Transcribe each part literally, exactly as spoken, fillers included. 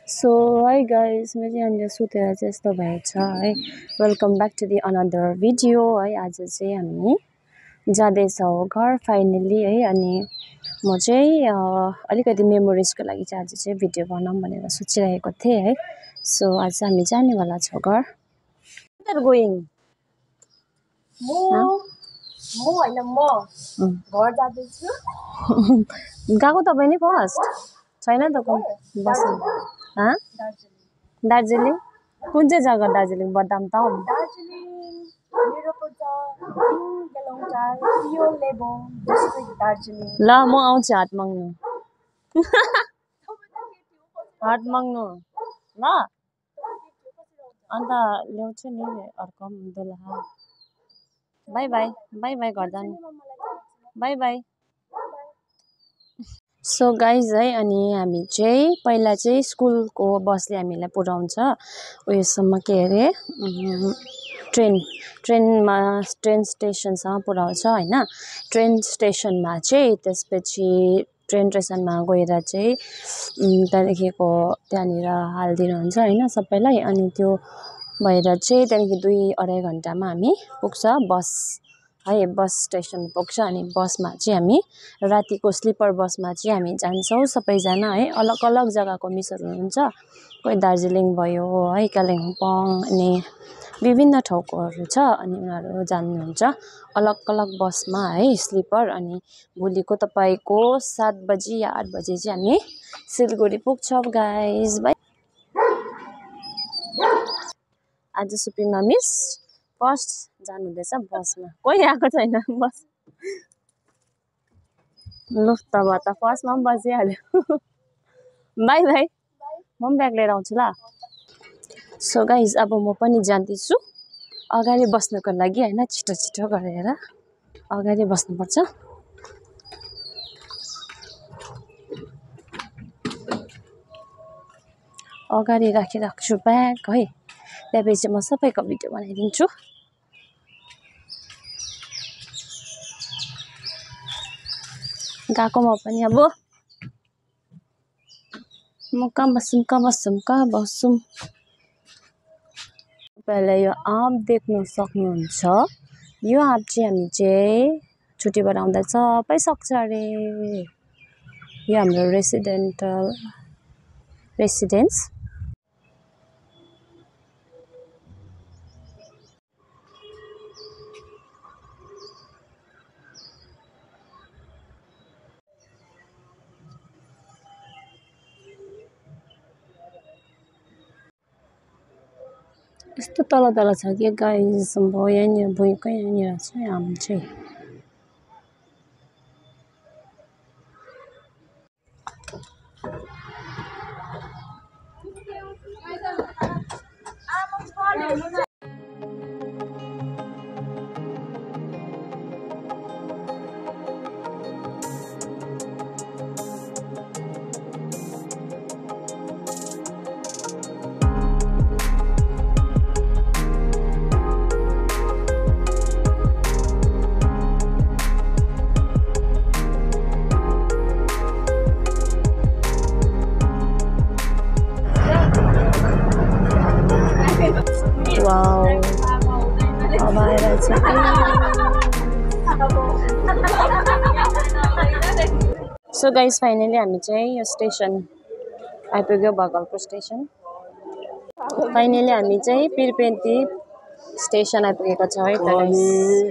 So hi guys मैले यहाँनिर सुतेर चाहिँ यस्तो भएछ है। Welcome back to the another video है। आज चाहिँ हामी जाँदैछौँ घर फाइनली है। अनि म चाहिँ अलिकति मेमोरिजको लागि चाहिँ आज चाहिँ भिडियो बनाऊँ भनेर सोचिरहेको थिएँ है। सो आज हामी जानेवाला छौँ घर। गोइङ म म होइन म घर जाँदैछु। गएको तपाईँ नि फर्स्ट छैन त को बस हाँ दार्जिलिङ कुन चाहिँ जग्गा दार्जिलिङ बदाम टाउन दार्जिलिङ मेरो पर्छ दिङ गेलौटार पियो लेबोङ डिस्ट्रिक्ट दार्जिलिङ। ल म आउँछु हात माग्नु हात माग्नु ल अन्त ल्याउँछु नि अर्को दुलहा। बाई बाई बाई बाई घर जानु बाई बाई। सो गाइज है अनि हामी चाहिँ पहिला चाहिँ स्कुलको बसले हामीलाई पुर्याउँछ उयोसम्म के अरे ट्रेन ट्रेनमा ट्रेन स्टेसनसम्म पुर्याउँछ होइन। ट्रेन स्टेसनमा चाहिँ त्यसपछि ट्रेन स्टेसनमा गएर चाहिँ त्यहाँदेखिको त्यहाँनिर हालिदिनुहुन्छ होइन सबैलाई। अनि त्यो भएर चाहिँ त्यहाँदेखि दुई अढाई घन्टामा हामी पुग्छ बस है। बस स्टेसन पुग्छ अनि बसमा चाहिँ हामी रातिको स्लिपर बसमा चाहिँ हामी जान्छौँ सबैजना है। अलग अलग जग्गाको मिसहरू हुनुहुन्छ, कोही दार्जिलिङ भयो है, कालिम्पोङ अनि विभिन्न ठाउँकोहरू छ अनि उनीहरू जानुहुन्छ अलग अलग बसमा है स्लिपर। अनि भोलिको तपाईँको सात बजी या आठ बजी चाहिँ हामी सिलगढी पुग्छौँ गाइज। बाई। आज सुपिङमा मिस फर्स्ट जानुहुँदैछ बसमा, कोही आएको छैन बस लु तब त फर्स्टमा पनि बसिहाल्यो। बाई बाई म पनि ब्याग लिएर आउँछु ल। सो गाइज अब म पनि जाँदैछु अगाडि बस्नुको लागि होइन। छिटो छिटो गरेर अगाडि बस्नुपर्छ। अगाडि राखिराख्छु ब्याग है। त्यहाँपछि म सबैको भिडियो बनाइदिन्छु। गएको म पनि अब म कहाँ बस्छौँ कहाँ बस्छौँ कहाँ बस्छौँ। तपाईँले यो आँप देख्न सक्नुहुन्छ। यो आँप चाहिँ हामी चाहिँ छुट्टीबाट आउँदा सबै सक्छ अरे। यो हाम्रो रेसिडेन्टल रेसिडेन्स यस्तो तल तल छ कि गाइस। अब यहाँनिर भुइँकै यहाँनिर चाहिँ आम चाहिँ वाउ अब आएर चाहिँ सो गाइस फाइनली हामी चाहिँ यो स्टेसन आइपुग्यो भागलपुर स्टेसन। फाइनली हामी चाहिँ पिरपेन्ती स्टेसन आइपुगेको छौँ है त गाइस।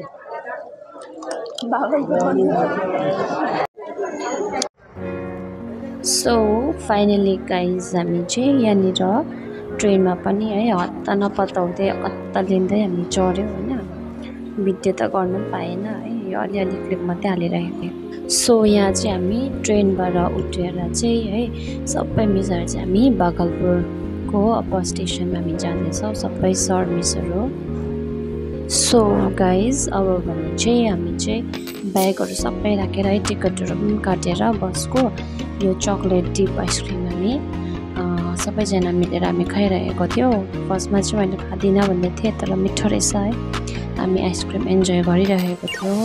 सो फाइनली गाइस हामी चाहिँ यहाँनिर ट्रेनमा पनि है हत्ता नपत्ताउँदै अत्तालिँदै हामी चढ्यौँ होइन। भिडियो त गर्नु पाएन है, यो अलिअलि क्लिप मात्रै हालिरहेको थिएँ। सो यहाँ चाहिँ हामी ट्रेनबाट उठेर चाहिँ है सबै मिसहरू चाहिँ हामी भागलपुरको बस स्टेसनमा हामी जाँदैछौँ सबै सर मिसहरू। सो गाइज अब भने चाहिँ हामी चाहिँ ब्यागहरू सबै राखेर है टिकटहरू पनि काटेर बसको यो चक्लेट डिप आइसक्रिम हामी सबैजना मिलेर हामी खाइरहेको थियौँ। फर्स्टमा चाहिँ मैले खाँदिनँ भन्दै थिएँ तर मिठो रहेछ है। हामी आइसक्रिम इन्जोय गरिरहेको थियौँ।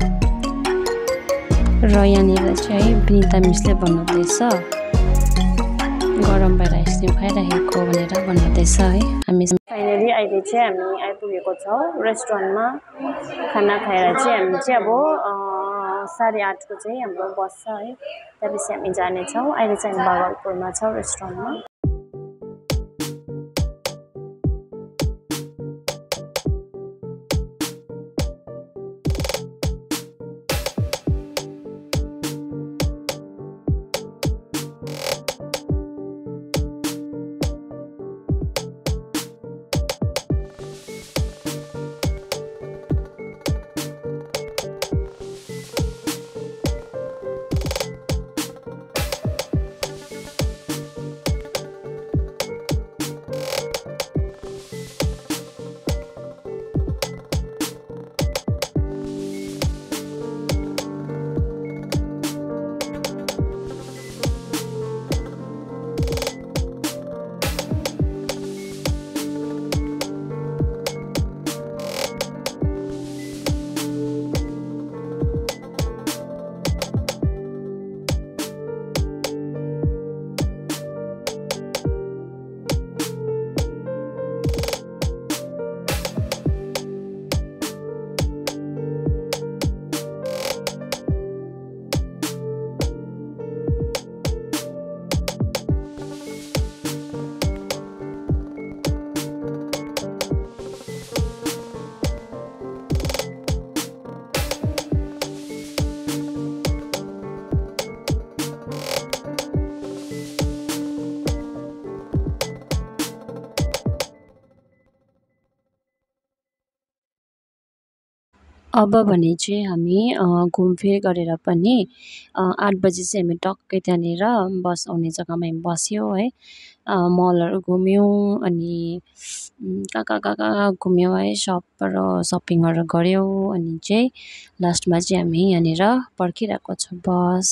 र यहाँनिर चाहिँ है विनिता मिसले भन्नुहुँदैछ गरम भएर आइसक्रिम खाइरहेको भनेर भन्नुहुँदैछ है। हामी फाइनली अहिले चाहिँ हामी आइपुगेको छौँ रेस्टुरेन्टमा। खाना खाएर चाहिँ हामी चाहिँ अब साढे आठको चाहिँ हाम्रो बस छ है, त्यसपछि हामी जानेछौँ। अहिले चाहिँ हामी भागलपुरमा छौँ रेस्टुरेन्टमा। अब भने चाहिँ हामी घुमफिर गरेर पनि आठ बजी चाहिँ हामी टक्कै त्यहाँनिर बस आउने जग्गामा हामी बस्यौँ है। मलहरू घुम्यौँ अनि कहाँ कहाँ कहाँ कहाँ घुम्यौँ है, सपहरू सपिङहरू गऱ्यौँ। अनि चाहिँ लास्टमा चाहिँ हामी यहाँनिर पर्खिरहेको छ बस।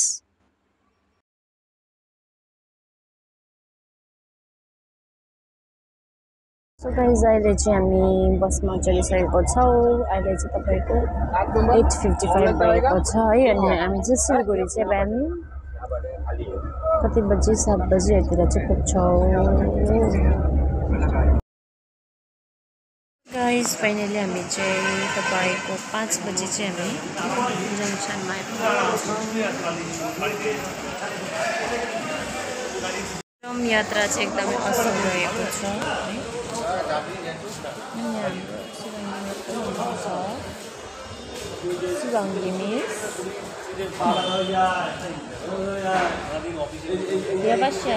सो गाइज अहिले चाहिँ हामी बसमा चढिसकेको छौँ। अहिले चाहिँ तपाईँको एट फिफ्टी फाइभ भएको छ है। अनि हामी चाहिँ सिलगढी चाहिँ बिहान कति बजी सात बजीहरूतिर चाहिँ पुग्छौँ। गाइज फाइनली हामी चाहिँ तपाईँको पाँच बजी चाहिँ हामी जङ्सनमा आइपुगेको छौँ। यात्रा चाहिँ एकदमै असल रहेको छ है। Sibangi miss. Ya ba siya?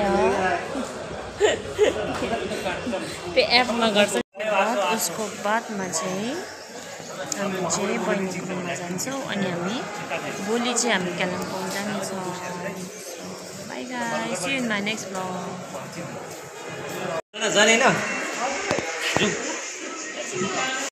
Pay एपमा गर्छ। उसको बादमा चाहिँ हामी चाहिँ बहिनीकोमा जान्छौँ अनि हामी भोलि चाहिँ हामी कालिम्पोङ जानेछौँ। Bye guys, see you in my next blog. जाने न